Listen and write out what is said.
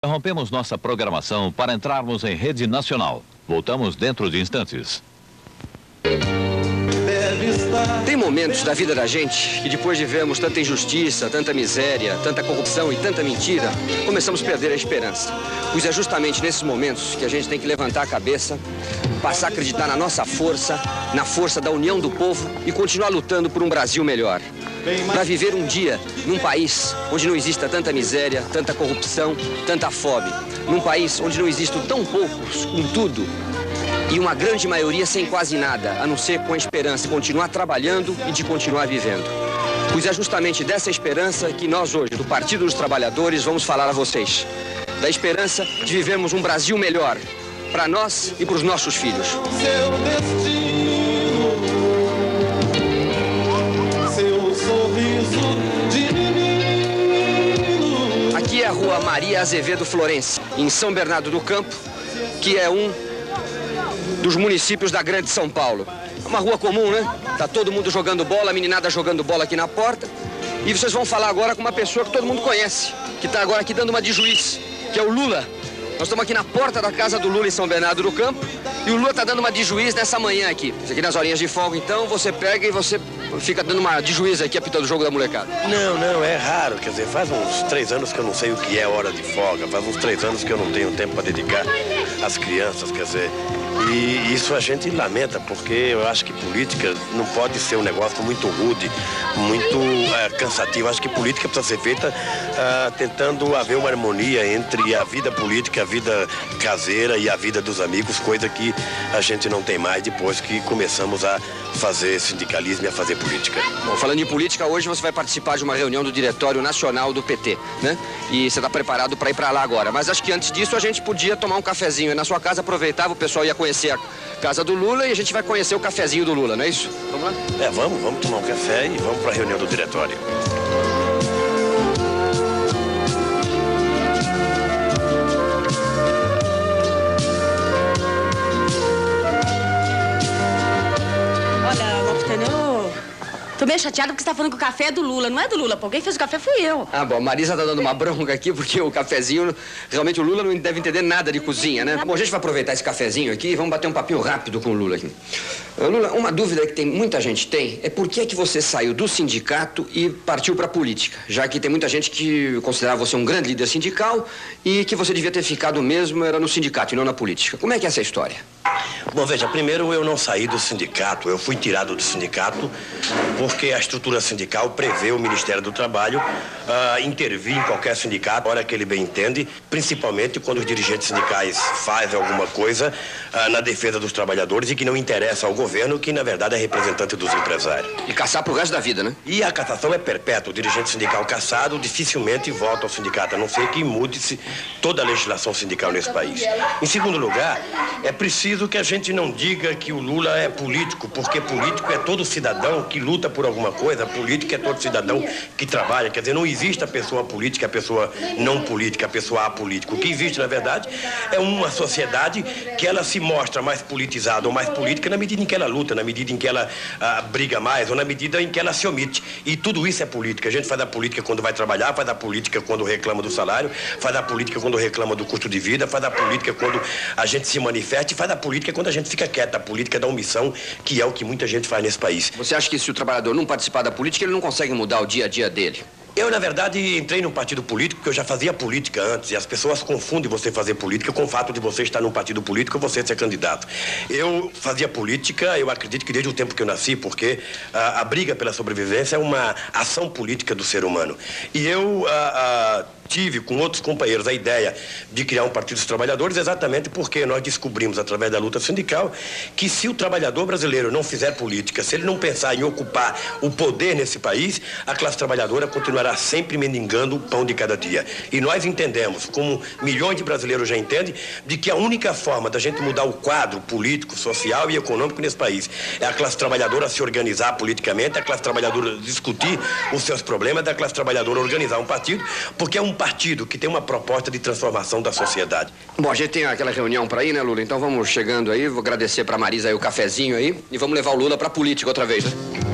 Interrompemos nossa programação para entrarmos em rede nacional. Voltamos dentro de instantes. Tem momentos da vida da gente que depois de vermos tanta injustiça, tanta miséria, tanta corrupção e tanta mentira, começamos a perder a esperança. Pois é justamente nesses momentos que a gente tem que levantar a cabeça, passar a acreditar na nossa força, na força da união do povo e continuar lutando por um Brasil melhor. Para viver um dia num país onde não exista tanta miséria, tanta corrupção, tanta fome. Num país onde não existam tão poucos com tudo e uma grande maioria sem quase nada, a não ser com a esperança de continuar trabalhando e de continuar vivendo. Pois é justamente dessa esperança que nós hoje, do Partido dos Trabalhadores, vamos falar a vocês. Da esperança de vivermos um Brasil melhor, para nós e para os nossos filhos. Aqui é a rua Maria Azevedo Florense, em São Bernardo do Campo, que é um dos municípios da Grande São Paulo. É uma rua comum, né? Tá todo mundo jogando bola, a meninada jogando bola aqui na porta. E vocês vão falar agora com uma pessoa que todo mundo conhece, que está agora aqui dando uma de juiz, que é o Lula. Nós estamos aqui na porta da casa do Lula em São Bernardo do Campo e o Lula está dando uma de juiz nessa manhã aqui. Isso aqui nas horinhas de folga, então você pega e você fica dando uma de juiz aqui apitando o jogo da molecada. Não, é raro. Quer dizer, faz uns 3 anos que eu não sei o que é hora de folga, faz uns 3 anos que eu não tenho tempo para dedicar às crianças, quer dizer. E isso a gente lamenta, porque eu acho que política não pode ser um negócio muito rude, muito cansativo. Acho que política precisa ser feita tentando haver uma harmonia entre a vida política, a vida caseira e a vida dos amigos, coisa que a gente não tem mais depois que começamos a fazer sindicalismo e a fazer política. Bom, falando em política, hoje você vai participar de uma reunião do Diretório Nacional do PT, né? E você está preparado para ir para lá agora. Mas acho que antes disso a gente podia tomar um cafezinho na sua casa, aproveitava, o pessoal ia conhecer a casa do Lula e a gente vai conhecer o cafezinho do Lula, não é isso? Vamos lá? Vamos tomar um café e vamos para a reunião do Diretório. Tô meio chateada porque você tá falando que o café é do Lula. Não é do Lula, pô. Quem fez o café fui eu. Ah, bom, a Marisa tá dando uma bronca aqui porque o cafezinho... Realmente o Lula não deve entender nada de cozinha, né? Bom, a gente vai aproveitar esse cafezinho aqui e vamos bater um papinho rápido com o Lula aqui. Lula, uma dúvida que muita gente tem é por que que você saiu do sindicato e partiu pra política? Já que tem muita gente que considerava você um grande líder sindical e que você devia ter ficado mesmo era no sindicato e não na política. Como é que é essa história? Bom, veja, primeiro eu não saí do sindicato, eu fui tirado do sindicato porque a estrutura sindical prevê o Ministério do Trabalho intervir em qualquer sindicato, a hora que ele bem entende, principalmente quando os dirigentes sindicais fazem alguma coisa na defesa dos trabalhadores e que não interessa ao governo, que na verdade é representante dos empresários. E caçar pro resto da vida, né? E a cassação é perpétua. O dirigente sindical cassado dificilmente volta ao sindicato, a não ser que mude-se toda a legislação sindical nesse país. Em segundo lugar, é preciso que a gente não diga que o Lula é político, porque político é todo cidadão que luta por alguma coisa, político é todo cidadão que trabalha. Quer dizer, não existe a pessoa política, a pessoa não política, a pessoa apolítica. O que existe, na verdade, é uma sociedade que ela se mostra mais politizada ou mais política na medida em que ela luta, na medida em que ela briga mais ou na medida em que ela se omite. E tudo isso é política. A gente faz a política quando vai trabalhar, faz a política quando reclama do salário, faz a política quando reclama do custo de vida, faz a política quando a gente se manifesta e faz a política quando a gente fica quieto. A política da omissão, que é o que muita gente faz nesse país. Você acha que se o trabalhador não participar da política, ele não consegue mudar o dia a dia dele? Eu, na verdade, entrei num partido político porque eu já fazia política antes e as pessoas confundem você fazer política com o fato de você estar num partido político e você ser candidato. Eu fazia política, eu acredito que desde o tempo que eu nasci, porque a briga pela sobrevivência é uma ação política do ser humano. E eu tive com outros companheiros a ideia de criar um Partido dos Trabalhadores exatamente porque nós descobrimos através da luta sindical que se o trabalhador brasileiro não fizer política, se ele não pensar em ocupar o poder nesse país, a classe trabalhadora continuará sempre mendigando o pão de cada dia. E nós entendemos, como milhões de brasileiros já entendem, de que a única forma da gente mudar o quadro político, social e econômico nesse país é a classe trabalhadora se organizar politicamente, a classe trabalhadora discutir os seus problemas, da classe trabalhadora organizar um partido, porque é um partido que tem uma proposta de transformação da sociedade. Bom, a gente tem aquela reunião para ir, né, Lula? Então vamos chegando aí, vou agradecer para Marisa aí o cafezinho aí e vamos levar o Lula para política outra vez, né?